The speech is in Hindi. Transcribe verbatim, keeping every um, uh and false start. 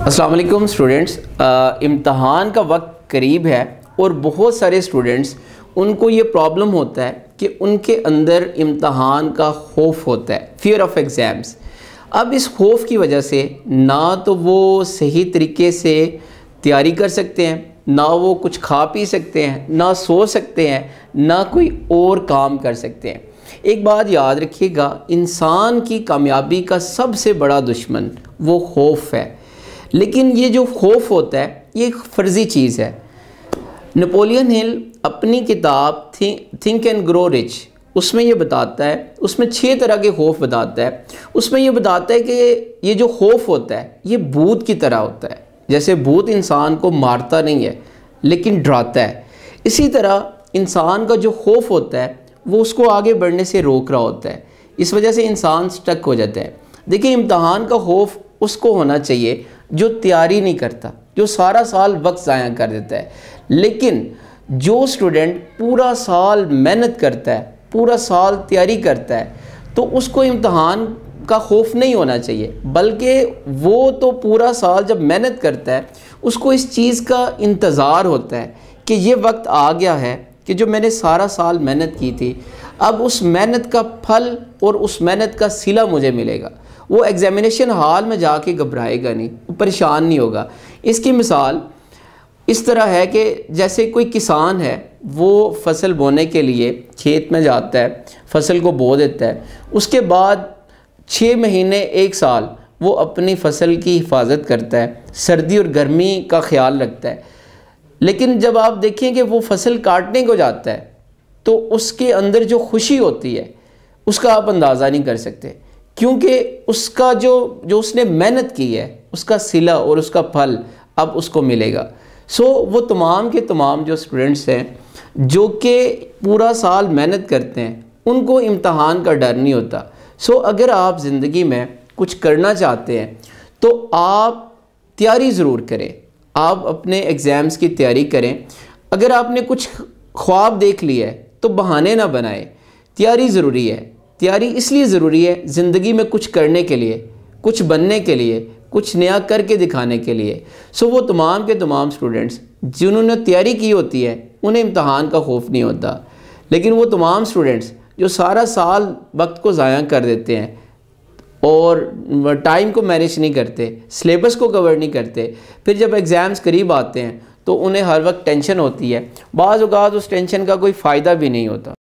अस्सलाम वालेकुम स्टूडेंट्स। इम्तहान का वक्त करीब है और बहुत सारे स्टूडेंट्स उनको ये प्रॉब्लम होता है कि उनके अंदर इम्तहान का खौफ होता है, फियर ऑफ एग्ज़ाम्स। अब इस खौफ की वजह से ना तो वो सही तरीके से तैयारी कर सकते हैं, ना वो कुछ खा पी सकते हैं, ना सो सकते हैं, ना कोई और काम कर सकते हैं। एक बात याद रखिएगा, इंसान की कामयाबी का सबसे बड़ा दुश्मन वो खौफ है। लेकिन ये जो खौफ होता है ये एक फ़र्ज़ी चीज़ है। नेपोलियन हिल अपनी किताब थिंक एंड ग्रो रिच उसमें ये बताता है, उसमें छः तरह के खौफ बताता है। उसमें ये बताता है कि ये जो खौफ होता है ये भूत की तरह होता है। जैसे भूत इंसान को मारता नहीं है लेकिन डराता है, इसी तरह इंसान का जो खौफ होता है वो उसको आगे बढ़ने से रोक रहा होता है। इस वजह से इंसान स्टक हो जाता है। देखिए, इम्तहान का खौफ उसको होना चाहिए जो तैयारी नहीं करता, जो सारा साल वक्त ज़ाया कर देता है। लेकिन जो स्टूडेंट पूरा साल मेहनत करता है, पूरा साल तैयारी करता है, तो उसको इम्तहान का खौफ नहीं होना चाहिए। बल्कि वो तो पूरा साल जब मेहनत करता है उसको इस चीज़ का इंतज़ार होता है कि ये वक्त आ गया है कि जो मैंने सारा साल मेहनत की थी, अब उस मेहनत का फल और उस मेहनत का सिला मुझे मिलेगा। वो एग्ज़ामिनेशन हॉल में जाके घबराएगा नहीं, वो परेशान नहीं होगा। इसकी मिसाल इस तरह है कि जैसे कोई किसान है, वो फसल बोने के लिए खेत में जाता है, फसल को बो देता है, उसके बाद छः महीने एक साल वो अपनी फसल की हिफाजत करता है, सर्दी और गर्मी का ख्याल रखता है। लेकिन जब आप देखें कि वो फसल काटने को जाता है तो उसके अंदर जो खुशी होती है उसका आप अंदाज़ा नहीं कर सकते, क्योंकि उसका जो जो उसने मेहनत की है उसका सिला और उसका फल अब उसको मिलेगा। सो वो तमाम के तमाम जो स्टूडेंट्स हैं जो कि पूरा साल मेहनत करते हैं उनको इम्तहान का डर नहीं होता। सो अगर आप ज़िंदगी में कुछ करना चाहते हैं तो आप तैयारी ज़रूर करें, आप अपने एग्ज़ाम्स की तैयारी करें। अगर आपने कुछ ख्वाब देख लिया है तो बहाने ना बनाएं, तैयारी ज़रूरी है। तैयारी इसलिए ज़रूरी है ज़िंदगी में कुछ करने के लिए, कुछ बनने के लिए, कुछ नया करके दिखाने के लिए। सो वो तमाम के तमाम स्टूडेंट्स जिन्होंने तैयारी की होती है उन्हें इम्तहान का खौफ नहीं होता। लेकिन वो तमाम स्टूडेंट्स जो सारा साल वक्त को ज़ाया कर देते हैं और टाइम को मैनेज नहीं करते, सिलेबस को कवर नहीं करते, फिर जब एग्ज़ाम्स करीब आते हैं तो उन्हें हर वक्त टेंशन होती है। बाज़ औक़ात उस टेंशन का कोई फ़ायदा भी नहीं होता।